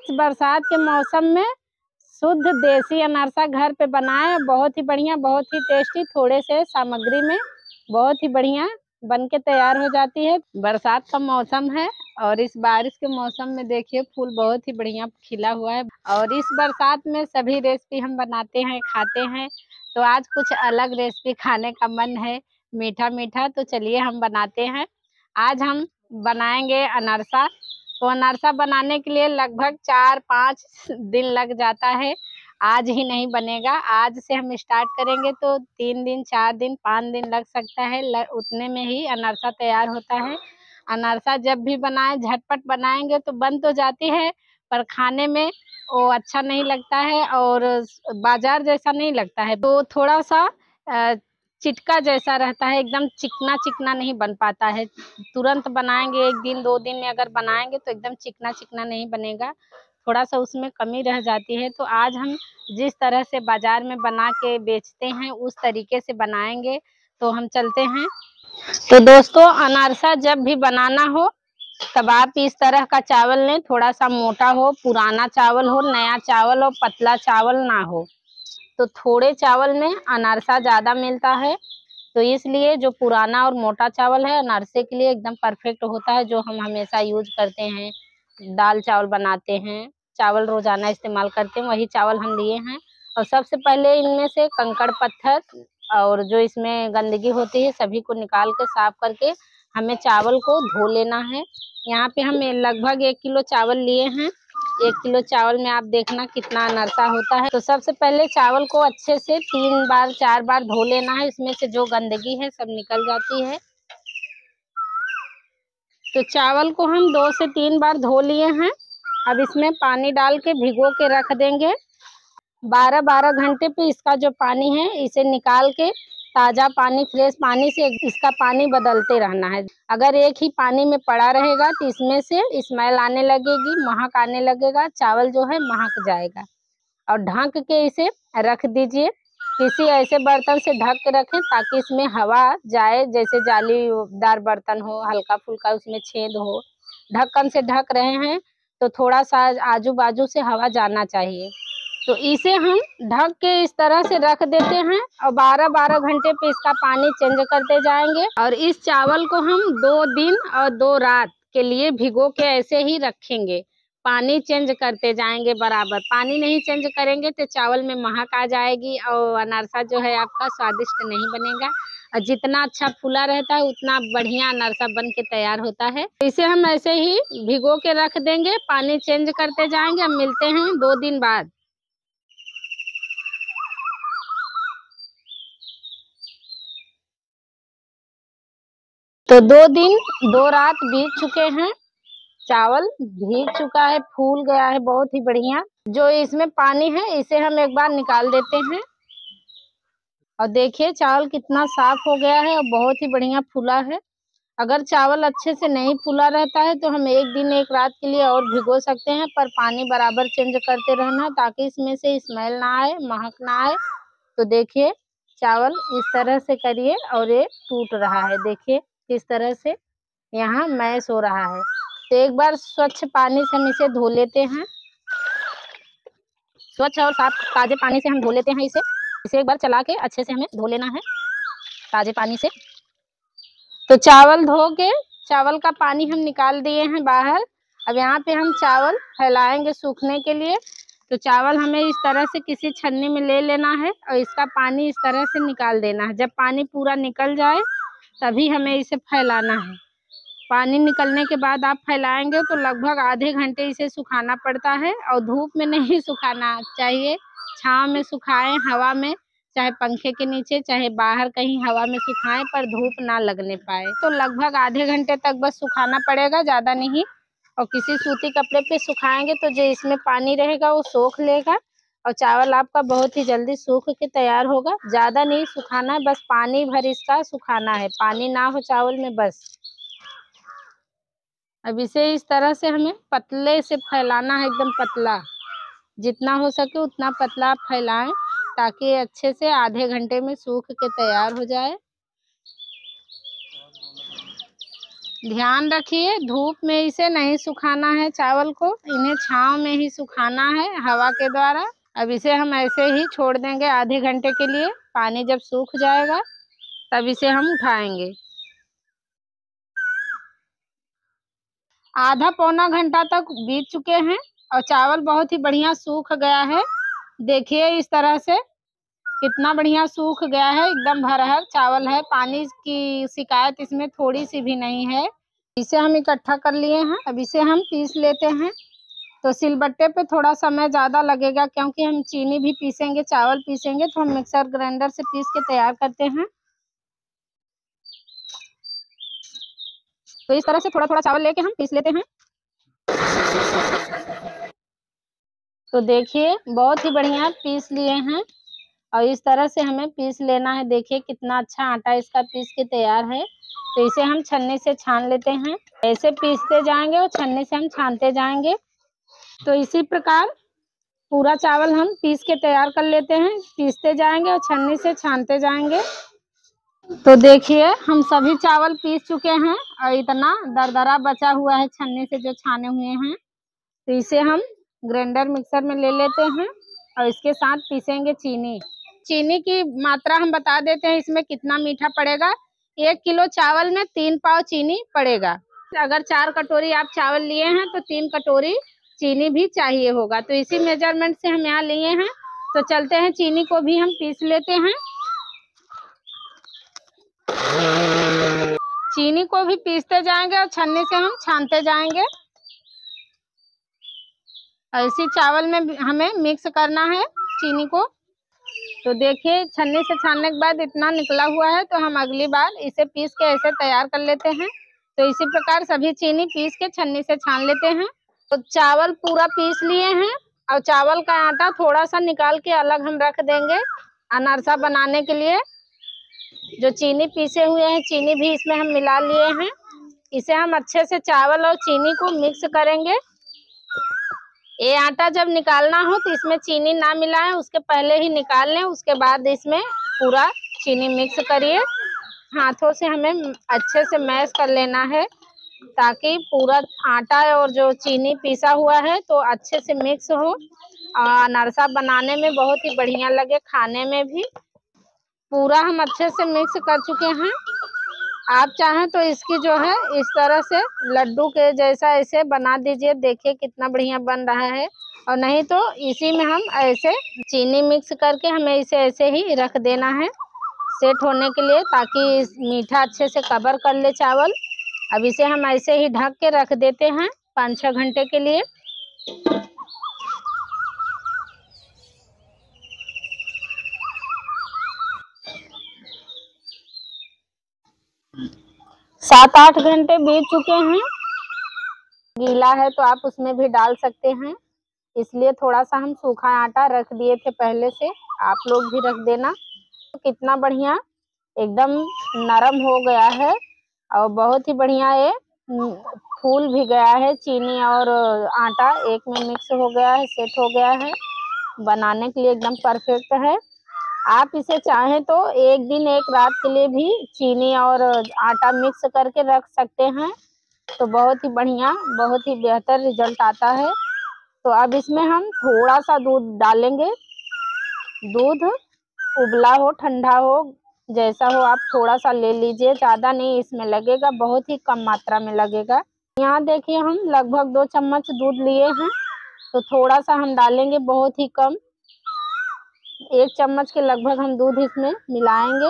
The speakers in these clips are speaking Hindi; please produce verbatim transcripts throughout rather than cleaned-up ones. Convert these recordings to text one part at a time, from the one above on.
इस बरसात के मौसम में शुद्ध देसी अनारसा घर पे बनाए, बहुत ही बढ़िया, बहुत ही टेस्टी, थोड़े से सामग्री में बहुत ही बढ़िया बन के तैयार हो जाती है। बरसात का मौसम है और इस बारिश के मौसम में देखिए फूल बहुत ही बढ़िया खिला हुआ है। और इस बरसात में सभी रेसिपी हम बनाते हैं, खाते हैं, तो आज कुछ अलग रेसिपी खाने का मन है, मीठा मीठा, तो चलिए हम बनाते हैं। आज हम बनाएंगे अनारसा। तो अनारसा बनाने के लिए लगभग चार पाँच दिन लग जाता है, आज ही नहीं बनेगा। आज से हम स्टार्ट करेंगे तो तीन दिन, चार दिन, पाँच दिन लग सकता है, ल, उतने में ही अनारसा तैयार होता है। अनारसा जब भी बनाए झटपट बनाएंगे तो बन तो जाती है, पर खाने में वो अच्छा नहीं लगता है और बाजार जैसा नहीं लगता है। तो थोड़ा सा चिटका जैसा रहता है, एकदम चिकना चिकना नहीं बन पाता है। तुरंत बनाएंगे एक दिन दो दिन में अगर बनाएंगे तो एकदम चिकना चिकना नहीं बनेगा, थोड़ा सा उसमें कमी रह जाती है। तो आज हम जिस तरह से बाजार में बना के बेचते हैं उस तरीके से बनाएंगे, तो हम चलते हैं। तो दोस्तों, अनारसा जब भी बनाना हो तब आप इस तरह का चावल लें, थोड़ा सा मोटा हो, पुराना चावल हो, नया चावल हो, पतला चावल ना हो। तो थोड़े चावल में अनारसा ज़्यादा मिलता है, तो इसलिए जो पुराना और मोटा चावल है अनारसे के लिए एकदम परफेक्ट होता है, जो हम हमेशा यूज करते हैं, दाल चावल बनाते हैं, चावल रोजाना इस्तेमाल करते हैं, वही चावल हम लिए हैं। और सबसे पहले इनमें से कंकड़ पत्थर और जो इसमें गंदगी होती है सभी को निकाल के साफ करके हमें चावल को धो लेना है। यहाँ पे हम लगभग एक किलो चावल लिए हैं। एक किलो चावल में आप देखना कितना अनारसा होता है। तो सबसे पहले चावल को अच्छे से तीन बार चार बार धो लेना है, इसमें से जो गंदगी है सब निकल जाती है। तो चावल को हम दो से तीन बार धो लिए हैं। अब इसमें पानी डाल के भिगो के रख देंगे। बारह बारह घंटे पे इसका जो पानी है इसे निकाल के ताजा पानी, फ्रेश पानी से इसका पानी बदलते रहना है। अगर एक ही पानी में पड़ा रहेगा तो इसमें से स्मेल आने लगेगी, महक आने लगेगा, चावल जो है महक जाएगा। और ढक के इसे रख दीजिए, किसी ऐसे बर्तन से ढक के रखें ताकि इसमें हवा जाए, जैसे जालीदार बर्तन हो, हल्का फुल्का उसमें छेद हो। ढक्कन से ढक रहे हैं तो थोड़ा सा आजू बाजू से हवा जाना चाहिए। तो इसे हम ढक के इस तरह से रख देते हैं और बारह बारह घंटे पे इसका पानी चेंज करते जाएंगे। और इस चावल को हम दो दिन और दो रात के लिए भिगो के ऐसे ही रखेंगे, पानी चेंज करते जाएंगे बराबर। पानी नहीं चेंज करेंगे तो चावल में महक आ जाएगी और अनारसा जो है आपका स्वादिष्ट नहीं बनेगा। और जितना अच्छा फूला रहता है उतना बढ़िया अनारसा बन के तैयार होता है। इसे हम ऐसे ही भिगो के रख देंगे, पानी चेंज करते जाएंगे। हम मिलते हैं दो दिन बाद। तो दो दिन दो रात बीत चुके हैं, चावल भीग चुका है, फूल गया है बहुत ही बढ़िया। जो इसमें पानी है इसे हम एक बार निकाल देते हैं और देखिए चावल कितना साफ हो गया है और बहुत ही बढ़िया फूला है। अगर चावल अच्छे से नहीं फूला रहता है तो हम एक दिन एक रात के लिए और भिगो सकते हैं, पर पानी बराबर चेंज करते रहना ताकि इसमें से स्मेल ना आए, महक ना आए। तो देखिए चावल इस तरह से करिए और ये टूट रहा है, देखिए किस तरह से यहाँ मैश हो रहा है। तो एक बार स्वच्छ पानी से हम इसे धो लेते हैं, स्वच्छ और साफ ताजे पानी से हम धो लेते हैं इसे। इसे एक बार चला के अच्छे से हमें धो लेना है ताजे पानी से। तो चावल धो के चावल का पानी हम निकाल दिए हैं बाहर। अब यहाँ पे हम चावल फैलाएंगे सूखने के लिए। तो चावल हमें इस तरह से किसी छन्नी में ले लेना है और इसका पानी इस तरह से निकाल देना है। जब पानी पूरा निकल जाए तभी हमें इसे फैलाना है। पानी निकलने के बाद आप फैलाएंगे तो लगभग आधे घंटे इसे सुखाना पड़ता है और धूप में नहीं सुखाना चाहिए, छांव में सुखाएं, हवा में, चाहे पंखे के नीचे चाहे बाहर कहीं हवा में सुखाएं, पर धूप ना लगने पाए। तो लगभग आधे घंटे तक बस सुखाना पड़ेगा, ज्यादा नहीं। और किसी सूती कपड़े पे सुखाएंगे तो जो इसमें पानी रहेगा वो सोख लेगा और चावल आपका बहुत ही जल्दी सूख के तैयार होगा। ज्यादा नहीं सुखाना है, बस पानी भर इसका सुखाना है, पानी ना हो चावल में बस। अब इसे इस तरह से हमें पतले से फैलाना है, एकदम पतला, जितना हो सके उतना पतला आप फैलाएं ताकि अच्छे से आधे घंटे में सूख के तैयार हो जाए। ध्यान रखिए, धूप में इसे नहीं सुखाना है चावल को, इन्हें छांव में ही सुखाना है हवा के द्वारा। अब इसे हम ऐसे ही छोड़ देंगे आधे घंटे के लिए। पानी जब सूख जाएगा तब इसे हम उठाएंगे। आधा पौना घंटा तक बीत चुके हैं और चावल बहुत ही बढ़िया सूख गया है। देखिए इस तरह से कितना बढ़िया सूख गया है, एकदम भरहर चावल है, पानी की शिकायत इसमें थोड़ी सी भी नहीं है। इसे हम इकट्ठा कर लिए हैं, अब इसे हम पीस लेते हैं। तो सिलबट्टे पे थोड़ा समय ज़्यादा लगेगा क्योंकि हम चीनी भी पीसेंगे, चावल पीसेंगे, तो हम मिक्सर ग्राइंडर से पीस के तैयार करते हैं। तो इस तरह से थोड़ा थोड़ा चावल लेके हम पीस लेते हैं। तो देखिए बहुत ही बढ़िया पीस लिए हैं और इस तरह से हमें पीस लेना है। देखिए कितना अच्छा आटा इसका पीस के तैयार है। तो इसे हम छन्नी से छान लेते हैं। ऐसे पीसते जाएंगे और छन्नी से हम छानते जाएंगे। तो इसी प्रकार पूरा चावल हम पीस के तैयार कर लेते हैं, पीसते जाएंगे और छन्नी से छानते जाएंगे। तो देखिए हम सभी चावल पीस चुके हैं और इतना दरदरा बचा हुआ है छन्नी से जो छाने हुए हैं। तो इसे हम ग्राइंडर मिक्सर में ले लेते हैं और इसके साथ पीसेंगे चीनी। चीनी की मात्रा हम बता देते हैं इसमें कितना मीठा पड़ेगा। एक किलो चावल में तीन पाव चीनी पड़ेगा। अगर चार कटोरी आप चावल लिए हैं तो तीन कटोरी चीनी भी चाहिए होगा। तो इसी मेजरमेंट से हम यहाँ लिए हैं। तो चलते हैं, चीनी को भी हम पीस लेते हैं। चीनी को भी पीसते जाएंगे और छन्नी से हम छानते जाएंगे। ऐसी चावल में हमें मिक्स करना है चीनी को। तो देखिए छन्नी से छानने के बाद इतना निकला हुआ है, तो हम अगली बार इसे पीस के ऐसे तैयार कर लेते हैं। तो इसी प्रकार सभी चीनी पीस के छन्नी से छान लेते हैं। तो चावल पूरा पीस लिए हैं और चावल का आटा थोड़ा सा निकाल के अलग हम रख देंगे अनारसा बनाने के लिए। जो चीनी पीसे हुए हैं चीनी भी इसमें हम मिला लिए हैं। इसे हम अच्छे से चावल और चीनी को मिक्स करेंगे। ये आटा जब निकालना हो तो इसमें चीनी ना मिलाएं, उसके पहले ही निकाल लें, उसके बाद इसमें पूरा चीनी मिक्स करिए। हाथों से हमें अच्छे से मैश कर लेना है ताकि पूरा आटा और जो चीनी पीसा हुआ है तो अच्छे से मिक्स हो और अनारसा बनाने में बहुत ही बढ़िया लगे, खाने में भी। पूरा हम अच्छे से मिक्स कर चुके हैं। आप चाहें तो इसकी जो है इस तरह से लड्डू के जैसा ऐसे बना दीजिए, देखिए कितना बढ़िया बन रहा है। और नहीं तो इसी में हम ऐसे चीनी मिक्स करके हमें इसे ऐसे ही रख देना है सेट होने के लिए, ताकि मीठा अच्छे से कवर कर ले चावल। अब इसे हम ऐसे ही ढक के रख देते हैं पाँच छः घंटे के लिए। सात आठ घंटे बीत चुके हैं। गीला है तो आप उसमें भी डाल सकते हैं, इसलिए थोड़ा सा हम सूखा आटा रख दिए थे पहले से, आप लोग भी रख देना। तो कितना बढ़िया एकदम नरम हो गया है और बहुत ही बढ़िया ये फूल भी गया है। चीनी और आटा एक में मिक्स हो गया है, सेट हो गया है, बनाने के लिए एकदम परफेक्ट है। आप इसे चाहें तो एक दिन एक रात के लिए भी चीनी और आटा मिक्स करके रख सकते हैं, तो बहुत ही बढ़िया बहुत ही बेहतर रिजल्ट आता है। तो अब इसमें हम थोड़ा सा दूध डालेंगे। दूध उबला हो ठंडा हो जैसा हो आप थोड़ा सा ले लीजिए, ज़्यादा नहीं इसमें लगेगा, बहुत ही कम मात्रा में लगेगा। यहाँ देखिए हम लगभग दो चम्मच दूध लिए हैं, तो थोड़ा सा हम डालेंगे, बहुत ही कम, एक चम्मच के लगभग हम दूध इसमें मिलाएंगे।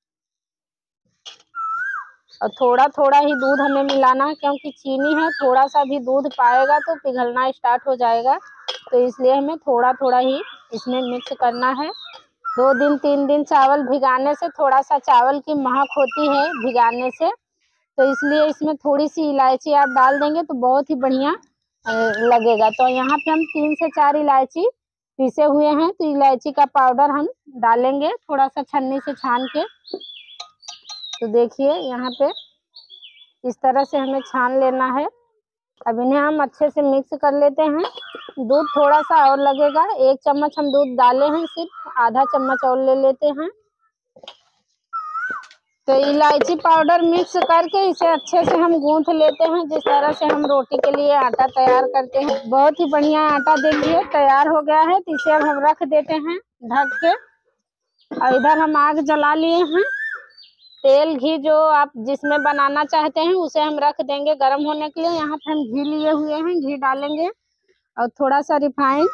और थोड़ा थोड़ा ही दूध हमें मिलाना है क्योंकि चीनी है, थोड़ा सा भी दूध पाएगा तो पिघलना स्टार्ट हो जाएगा, तो इसलिए हमें थोड़ा थोड़ा ही इसमें मिक्स करना है। दो दिन तीन दिन चावल भिगाने से थोड़ा सा चावल की महक होती है भिगाने से, तो इसलिए इसमें थोड़ी सी इलायची आप डाल देंगे तो बहुत ही बढ़िया लगेगा। तो यहाँ पे हम तीन से चार इलायची पीसे हुए हैं, तो इलायची का पाउडर हम डालेंगे थोड़ा सा छन्नी से छान के। तो देखिए यहाँ पे इस तरह से हमें छान लेना है। अब इन्हें हम अच्छे से मिक्स कर लेते हैं। दूध थोड़ा सा और लगेगा, एक चम्मच हम दूध डाले हैं, सिर्फ आधा चम्मच और ले लेते हैं। तो इलायची पाउडर मिक्स करके इसे अच्छे से हम गूंथ लेते हैं, जिस तरह से हम रोटी के लिए आटा तैयार करते हैं। बहुत ही बढ़िया आटा देखिए तैयार हो गया है। तो इसे अब हम रख देते हैं ढक के। और इधर हम आग जला लिए हैं। तेल घी जो आप जिसमें बनाना चाहते हैं उसे हम रख देंगे गर्म होने के लिए। यहाँ पे हम घी लिए हुए हैं, घी डालेंगे और थोड़ा सा रिफाइन।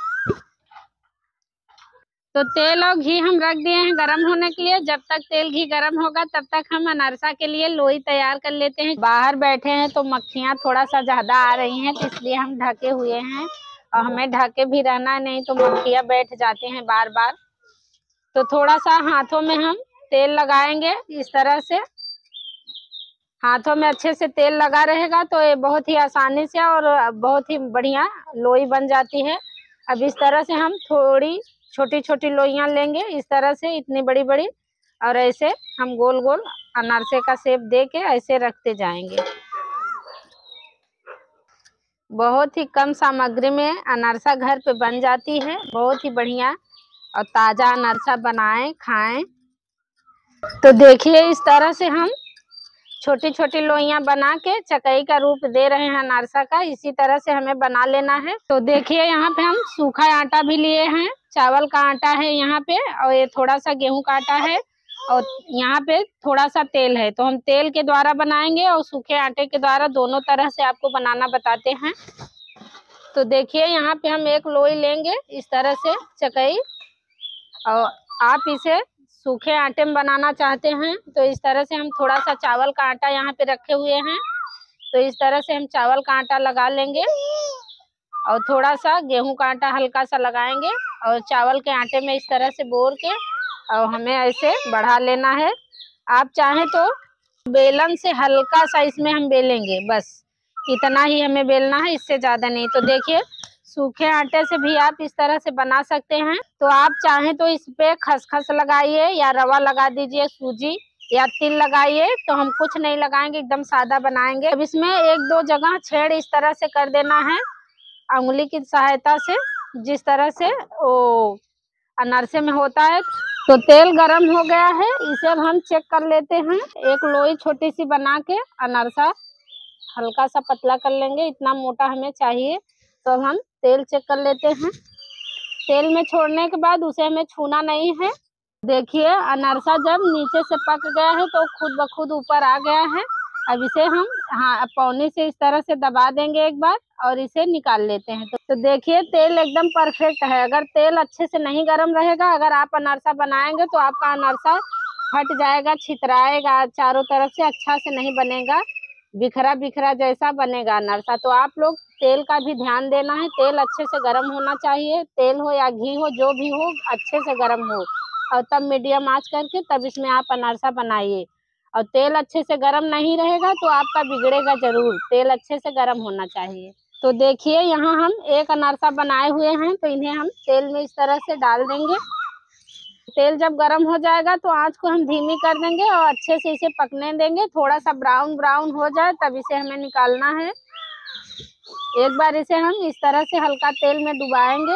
तो तेल और घी हम रख दिए हैं गरम होने के लिए। जब तक तेल घी गरम होगा तब तक हम अनरसा के लिए लोई तैयार कर लेते हैं। बाहर बैठे हैं तो मक्खियाँ थोड़ा सा ज्यादा आ रही हैं, तो इसलिए हम ढके हुए हैं। और हमें ढके भी रहना, नहीं तो मक्खियाँ बैठ जाती हैं बार बार। तो थोड़ा सा हाथों में हम तेल लगाएंगे इस तरह से। हाथों में अच्छे से तेल लगा रहेगा तो ये बहुत ही आसानी से और बहुत ही बढ़िया लोई बन जाती है। अब इस तरह से हम थोड़ी छोटी छोटी लोइयां लेंगे, इस तरह से इतनी बड़ी बड़ी, और ऐसे हम गोल गोल अनारसे का शेप दे के ऐसे रखते जाएंगे। बहुत ही कम सामग्री में अनारसा घर पे बन जाती है। बहुत ही बढ़िया और ताजा अनारसा बनाएं खाएं। तो देखिए इस तरह से हम छोटी छोटी लोइयां बना के चकई का रूप दे रहे हैं अनारसा का। इसी तरह से हमें बना लेना है। तो देखिए यहाँ पे हम सूखा आटा भी लिए हैं, चावल का आटा है यहाँ पे, और ये थोड़ा सा गेहूं का आटा है, और यहाँ पे थोड़ा सा तेल है। तो हम तेल के द्वारा बनाएंगे और सूखे आटे के द्वारा, दोनों तरह से आपको बनाना बताते हैं। तो देखिए यहाँ पे हम एक लोई लेंगे इस तरह से चकई, और आप इसे सूखे आटे में बनाना चाहते हैं तो इस तरह से हम थोड़ा सा चावल का आटा यहाँ पे रखे हुए हैं। तो इस तरह से हम चावल का आटा लगा लेंगे और थोड़ा सा गेहूं का आटा हल्का सा लगाएंगे और चावल के आटे में इस तरह से बोर के और हमें ऐसे बढ़ा लेना है। आप चाहें तो बेलन से हल्का सा इसमें हम बेलेंगे, बस इतना ही हमें बेलना है, इससे ज्यादा नहीं। तो देखिए सूखे आटे से भी आप इस तरह से बना सकते हैं। तो आप चाहें तो इस पे खसखस लगाइए या रवा लगा दीजिए, सूजी या तिल लगाइए। तो हम कुछ नहीं लगाएंगे, एकदम सादा बनाएंगे। अब इसमें एक दो जगह छेद इस तरह से कर देना है अंगुली की सहायता से, जिस तरह से वो अनारसे में होता है। तो तेल गरम हो गया है, इसे अब हम चेक कर लेते हैं। एक लोई छोटी सी बना के अनारसा हल्का सा पतला कर लेंगे, इतना मोटा हमें चाहिए। तो अब हम तेल चेक कर लेते हैं। तेल में छोड़ने के बाद उसे हमें छूना नहीं है। देखिए अनारसा जब नीचे से पक गया है तो खुद ब खुद ऊपर आ गया है। अब इसे हम हाँ पौनी से इस तरह से दबा देंगे एक बार और इसे निकाल लेते हैं। तो, तो देखिए तेल एकदम परफेक्ट है। अगर तेल अच्छे से नहीं गर्म रहेगा, अगर आप अनारसा बनाएंगे तो आपका अनारसा फट जाएगा, छितराएगा चारों तरफ से, अच्छा से नहीं बनेगा, बिखरा बिखरा जैसा बनेगा अनारसा। तो आप लोग तेल का भी ध्यान देना है, तेल अच्छे से गर्म होना चाहिए। तेल हो या घी हो, जो भी हो अच्छे से गर्म हो, और तब मीडियम आंच करके तब इसमें आप अनारसा बनाइए। और तेल अच्छे से गर्म नहीं रहेगा तो आपका बिगड़ेगा जरूर, तेल अच्छे से गर्म होना चाहिए। तो देखिए यहाँ हम एक अनारसा बनाए हुए हैं, तो इन्हें हम तेल में इस तरह से डाल देंगे। तेल जब गर्म हो जाएगा तो आंच को हम धीमी कर देंगे और अच्छे से इसे पकने देंगे। थोड़ा सा ब्राउन ब्राउन हो जाए तब इसे हमें निकालना है। एक बार इसे हम इस तरह से हल्का तेल में डुबाएंगे।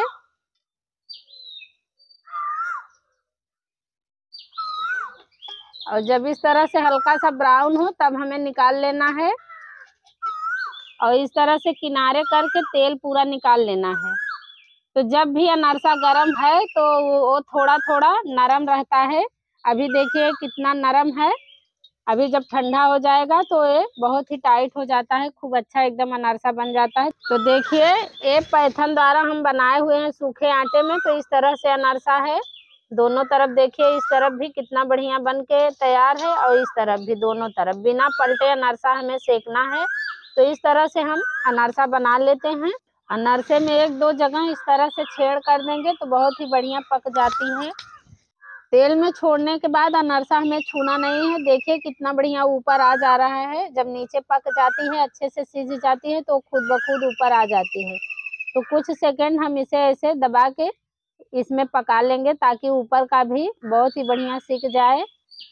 और जब इस तरह से हल्का सा ब्राउन हो तब हमें निकाल लेना है, और इस तरह से किनारे करके तेल पूरा निकाल लेना है। तो जब भी अनारसा गर्म है तो वो थोड़ा थोड़ा नरम रहता है। अभी देखिए कितना नरम है। अभी जब ठंडा हो जाएगा तो ये बहुत ही टाइट हो जाता है, खूब अच्छा एकदम अनारसा बन जाता है। तो देखिए ये पैथन द्वारा हम बनाए हुए हैं सूखे आटे में। तो इस तरह से अनारसा है, दोनों तरफ देखिए, इस तरफ भी कितना बढ़िया बन के तैयार है और इस तरफ भी, दोनों तरफ बिना पलटे अनारसा हमें सेकना है। तो इस तरह से हम अनारसा बना लेते हैं। अनारसे में एक दो जगह इस तरह से छेद कर देंगे तो बहुत ही बढ़िया पक जाती है। तेल में छोड़ने के बाद अनारसा हमें छूना नहीं है। देखिए कितना बढ़िया ऊपर आ जा रहा है। जब नीचे पक जाती है, अच्छे से सीज जाती है, तो खुद ब खुद ऊपर आ जाती है। तो कुछ सेकंड हम इसे ऐसे दबा के इसमें पका लेंगे ताकि ऊपर का भी बहुत ही बढ़िया सिक जाए।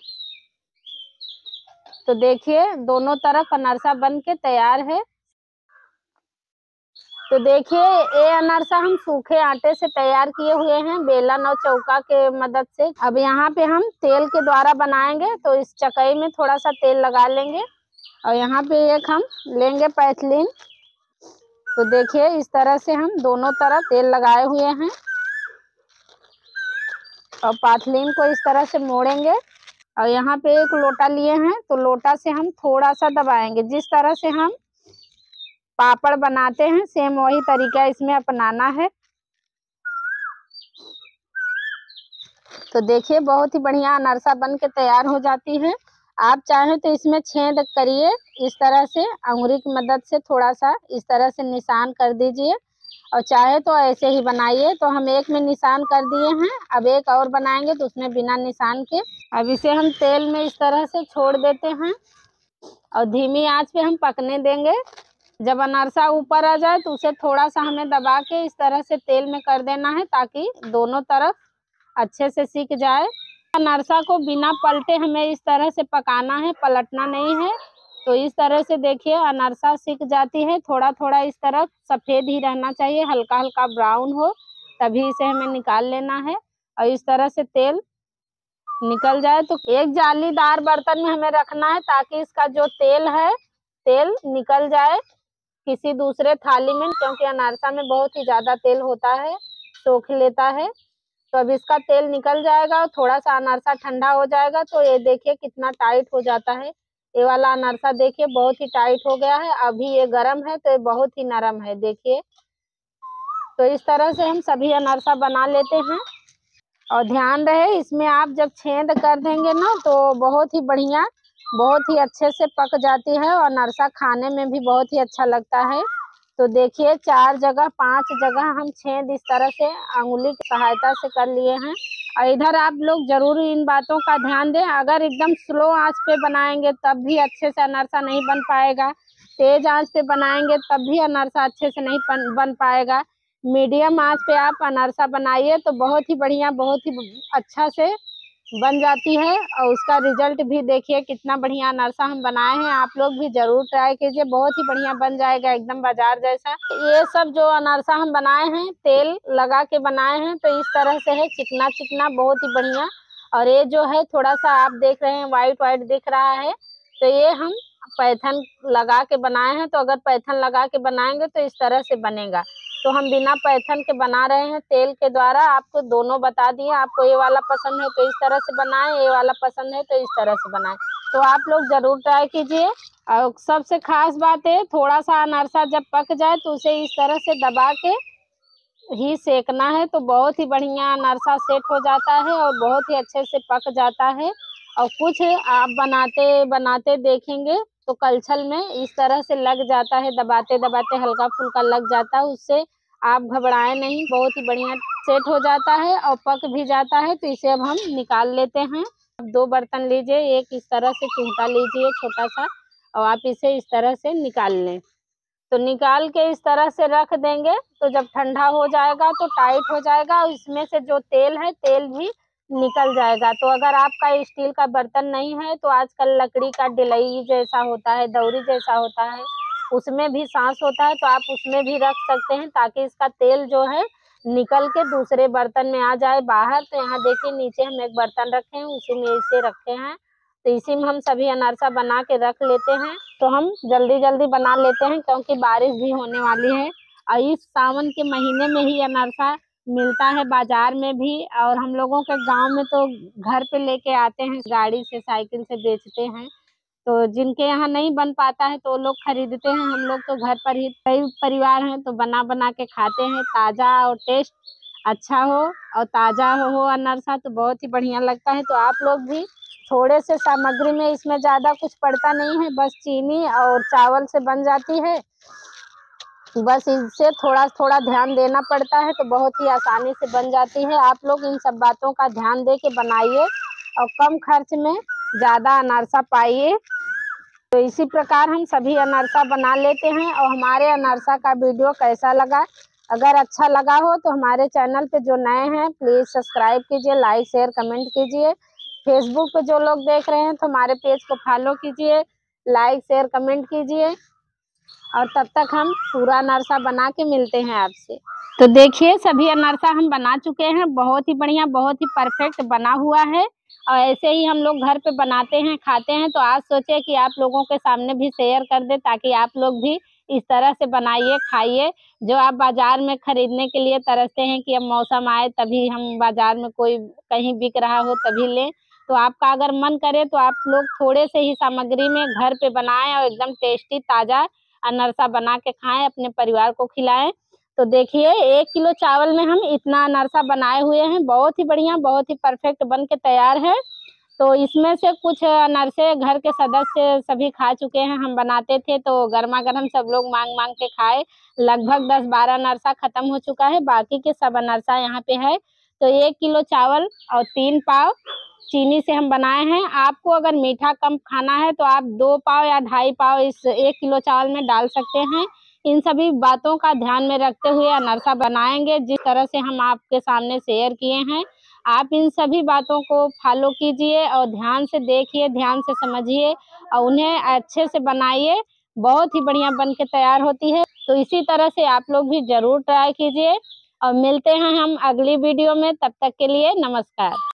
तो देखिए दोनों तरफ अनारसा बन के तैयार है। तो देखिए ये अनारसा हम सूखे आटे से तैयार किए हुए हैं, बेलन और चौका के मदद से। अब यहाँ पे हम तेल के द्वारा बनाएंगे, तो इस चकई में थोड़ा सा तेल लगा लेंगे और यहाँ पे एक हम लेंगे पैथलीन। तो देखिए इस तरह से हम दोनों तरफ तेल लगाए हुए हैं और पैथलीन को इस तरह से मोड़ेंगे। और यहाँ पे एक लोटा लिए हैं, तो लोटा से हम थोड़ा सा दबाएंगे। जिस तरह से हम पापड़ बनाते हैं सेम वही तरीका इसमें अपनाना है। तो देखिए बहुत ही बढ़िया अनारसा बन के तैयार हो जाती है। आप चाहें तो इसमें छेद करिए, इस तरह से अंगुली की मदद से थोड़ा सा इस तरह से निशान कर दीजिए, और चाहे तो ऐसे ही बनाइए। तो हम एक में निशान कर दिए हैं, अब एक और बनाएंगे तो उसमें बिना निशान के। अब इसे हम तेल में इस तरह से छोड़ देते हैं और धीमी आंच पे हम पकने देंगे। जब अनारसा ऊपर आ जाए तो उसे थोड़ा सा हमें दबा के इस तरह से तेल में कर देना है, ताकि दोनों तरफ अच्छे से सिक जाए। अनारसा को बिना पलटे हमें इस तरह से पकाना है, पलटना नहीं है। तो इस तरह से देखिए अनारसा सिक जाती है, थोड़ा थोड़ा इस तरफ सफ़ेद ही रहना चाहिए, हल्का हल्का ब्राउन हो, तभी इसे हमें निकाल लेना है। और इस तरह से तेल निकल जाए तो एक जालीदार बर्तन में हमें रखना है, ताकि इसका जो तेल है तेल निकल जाए किसी दूसरे थाली में, क्योंकि अनारसा में बहुत ही ज़्यादा तेल होता है, सोख लेता है। तो अब इसका तेल निकल जाएगा और थोड़ा सा अनारसा ठंडा हो जाएगा। तो ये देखिए कितना टाइट हो जाता है। ये वाला अनारसा देखिए बहुत ही टाइट हो गया है, अभी ये गर्म है तो ये बहुत ही नरम है देखिए। तो इस तरह से हम सभी अनारसा बना लेते हैं। और ध्यान रहे इसमें आप जब छेद कर देंगे ना तो बहुत ही बढ़िया, बहुत ही अच्छे से पक जाती है और अनारसा खाने में भी बहुत ही अच्छा लगता है। तो देखिए चार जगह पांच जगह हम छेद इस तरह से अंगुली की सहायता से कर लिए हैं। और इधर आप लोग जरूर इन बातों का ध्यान दें, अगर एकदम स्लो आंच पे बनाएंगे तब भी अच्छे से अनारसा नहीं बन पाएगा, तेज आंच पे बनाएंगे तब भी अनारसा अच्छे से नहीं बन पाएगा। मीडियम आंच पे आप अनारसा बनाइए तो बहुत ही बढ़िया, बहुत ही अच्छा से बन जाती है। और उसका रिजल्ट भी देखिए कितना बढ़िया अनारसा हम बनाए हैं, आप लोग भी जरूर ट्राई कीजिए, बहुत ही बढ़िया बन जाएगा एकदम बाजार जैसा। ये सब जो अनारसा हम बनाए हैं तेल लगा के बनाए हैं, तो इस तरह से है चिकना चिकना, बहुत ही बढ़िया। और ये जो है थोड़ा सा आप देख रहे हैं वाइट वाइट दिख रहा है, तो ये हम पैथन लगा के बनाए हैं। तो अगर पैथन लगा के बनाएंगे तो इस तरह से बनेगा। तो हम बिना पैथन के बना रहे हैं तेल के द्वारा, आपको दोनों बता दिए। आपको ये वाला पसंद है तो इस तरह से बनाएं, ये वाला पसंद है तो इस तरह से बनाएं। तो आप लोग जरूर ट्राई कीजिए। और सबसे खास बात है थोड़ा सा अनारसा जब पक जाए तो उसे इस तरह से दबा के ही सेकना है, तो बहुत ही बढ़िया अनारसा सेट हो जाता है और बहुत ही अच्छे से पक जाता है। और कुछ आप बनाते बनाते देखेंगे तो कलछल में इस तरह से लग जाता है, दबाते दबाते हल्का फुल्का लग जाता है, उससे आप घबराएं नहीं, बहुत ही बढ़िया सेट हो जाता है और पक भी जाता है। तो इसे अब हम निकाल लेते हैं। अब दो बर्तन लीजिए, एक इस तरह से चिमटा लीजिए छोटा सा, और आप इसे इस तरह से निकाल लें। तो निकाल के इस तरह से रख देंगे, तो जब ठंडा हो जाएगा तो टाइट हो जाएगा और इसमें से जो तेल है तेल भी निकल जाएगा। तो अगर आपका स्टील का बर्तन नहीं है तो आजकल लकड़ी का डिलई जैसा होता है, दौरी जैसा होता है, उसमें भी सांस होता है, तो आप उसमें भी रख सकते हैं, ताकि इसका तेल जो है निकल के दूसरे बर्तन में आ जाए बाहर। तो यहाँ देखिए नीचे हम एक बर्तन रखे हैं, उसी में इसे रखे हैं, तो इसी में हम सभी अनारसा बना के रख लेते हैं। तो हम जल्दी जल्दी बना लेते हैं क्योंकि बारिश भी होने वाली है और इस सावन के महीने में ही अनारसा मिलता है बाजार में भी, और हम लोगों के गांव में तो घर पे लेके आते हैं, गाड़ी से साइकिल से बेचते हैं। तो जिनके यहाँ नहीं बन पाता है तो वो लोग खरीदते हैं, हम लोग तो घर पर ही कई परिवार हैं तो बना बना के खाते हैं। ताज़ा और टेस्ट अच्छा हो और ताज़ा हो, हो अनारसा तो बहुत ही बढ़िया लगता है। तो आप लोग भी थोड़े से सामग्री में, इसमें ज़्यादा कुछ पड़ता नहीं है, बस चीनी और चावल से बन जाती है, बस इससे थोड़ा थोड़ा ध्यान देना पड़ता है, तो बहुत ही आसानी से बन जाती है। आप लोग इन सब बातों का ध्यान दे के बनाइए और कम खर्च में ज़्यादा अनारसा पाइए। तो इसी प्रकार हम सभी अनारसा बना लेते हैं। और हमारे अनारसा का वीडियो कैसा लगा, अगर अच्छा लगा हो तो हमारे चैनल पे जो नए हैं प्लीज़ सब्सक्राइब कीजिए, लाइक शेयर कमेंट कीजिए। फेसबुक पे जो लोग देख रहे हैं तो हमारे पेज को फॉलो कीजिए, लाइक शेयर कमेंट कीजिए। और तब तक हम पूरा अनरसा बना के मिलते हैं आपसे। तो देखिए सभी अनरसा हम बना चुके हैं, बहुत ही बढ़िया, बहुत ही परफेक्ट बना हुआ है। और ऐसे ही हम लोग घर पे बनाते हैं, खाते हैं। तो आज सोचे कि आप लोगों के सामने भी शेयर कर दे, ताकि आप लोग भी इस तरह से बनाइए, खाइए। जो आप बाजार में खरीदने के लिए तरसते हैं कि अब मौसम आए तभी हम बाजार में कोई कहीं बिक रहा हो तभी लें, तो आपका अगर मन करे तो आप लोग थोड़े से ही सामग्री में घर पे बनाएं और एकदम टेस्टी ताजा अनरसा बना के खाएं, अपने परिवार को खिलाएं। तो देखिए एक किलो चावल में हम इतना अनरसा बनाए हुए हैं, बहुत ही बढ़िया, बहुत ही परफेक्ट बन के तैयार है। तो इसमें से कुछ अनरसे घर के सदस्य सभी खा चुके हैं, हम बनाते थे तो गर्मा गर्म सब लोग मांग मांग के खाए। लगभग दस बारह अनरसा खत्म हो चुका है, बाकी के सब अनरसा यहाँ पे है। तो एक किलो चावल और तीन पाव चीनी से हम बनाए हैं। आपको अगर मीठा कम खाना है तो आप दो पाव या ढाई पाव इस एक किलो चावल में डाल सकते हैं। इन सभी बातों का ध्यान में रखते हुए अनरसा बनाएंगे, जिस तरह से हम आपके सामने शेयर किए हैं। आप इन सभी बातों को फॉलो कीजिए और ध्यान से देखिए, ध्यान से समझिए और उन्हें अच्छे से बनाइए। बहुत ही बढ़िया बन के तैयार होती है। तो इसी तरह से आप लोग भी जरूर ट्राई कीजिए और मिलते हैं हम अगली वीडियो में। तब तक के लिए नमस्कार।